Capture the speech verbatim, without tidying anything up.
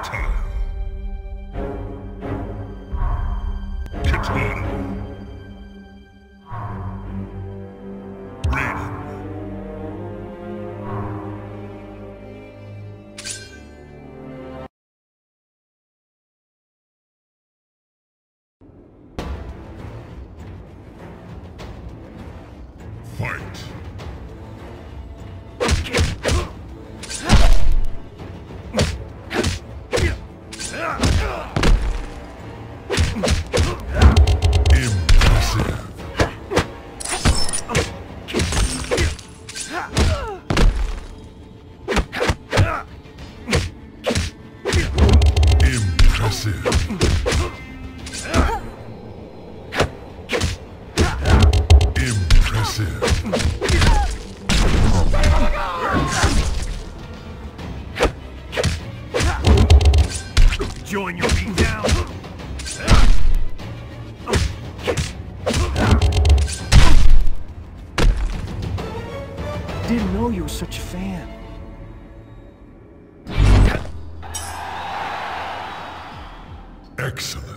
Reptile. Katana. Raiden. Fight. Impressive. Impressive. Join your beat down. Didn't know you were such a fan. Excellent.